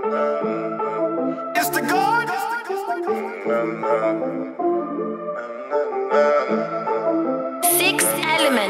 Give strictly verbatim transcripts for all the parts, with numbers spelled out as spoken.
It's the guard. six element.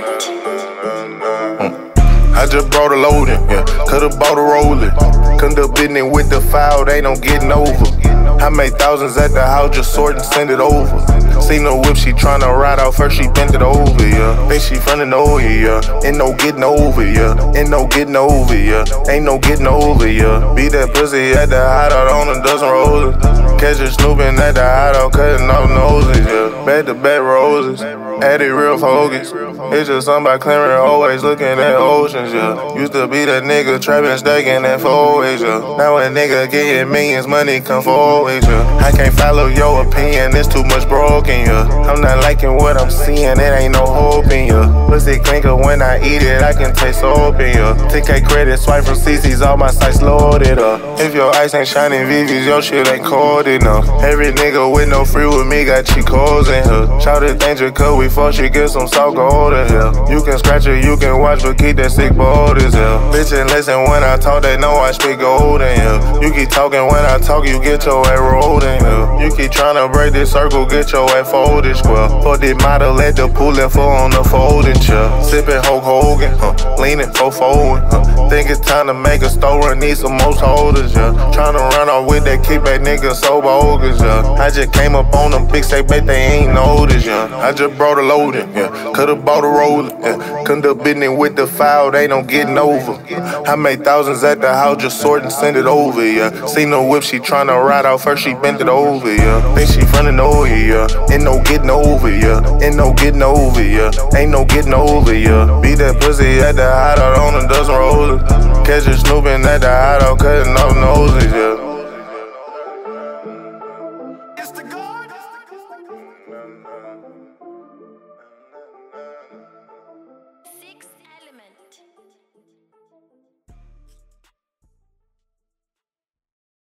I just brought a loading, yeah. Could've bought a rolling. Couldn't have been in with the foul, they no getting over. I made thousands at the house, just sort and send it over. Seen the whip, she tryna ride out first, she bent it over, yeah. Think she frontin' over, yeah. Ain't no getting over, yeah. Ain't no getting over, yeah. Ain't no getting over, yeah. Beat that pussy at the hideout on a dozen roses. Catch her snooping at the hideout, cutting off noses, yeah. Back to back roses, added real focus. It's just somebody clearing, always looking at oceans, yeah. Used to be that nigga trapping, stacking that four ways, yeah. Now a nigga getting millions, money come for always, yeah. I can't follow your opinion, it's too much broken, yeah. I'm not liking what I'm seeing, it ain't no hope in ya. Pussy clinker when I eat it, I can taste soap in ya. ten K credit, swipe from C C's, all my sites loaded up. If your ice ain't shining V Vs, your shit ain't cold enough. Every nigga with no free with me got cheat codes in her. Shout it danger, cause we fuck, she get some salt gold in here. You can scratch it, you can watch, but keep that sick bold as hell. Bitchin' listen when I talk, they know I speak gold in here. You keep talking when I talk, you get your ass rolled in here. You keep tryna break this circle, get your ass folded square. For the model at the pool and for on the folding chair. Sippin' Hulk Hogan, huh? Leaning for forward, huh? Think it's time to make a store and need some most holders, yeah. Tryna run off with that, keep that nigga so bogus, yeah. I just came up on them big, say bet they ain't noticed, yeah. I just brought a loading, yeah. Could've bought a rolling, yeah. Couldn't have been in with the foul, they don't getting over. I made thousands at the house, just sort and send it over, yeah. Seen the whip, she tryna ride out first, she bent it over, yeah. Think she frontin' over, yeah. Ain't no getting over, yeah. Ain't no getting over, yeah. Ain't no getting over, yeah. Beat that pussy at the hideout on a dozen roses. Catch her snooping at the hideout, cutting off noses, yeah.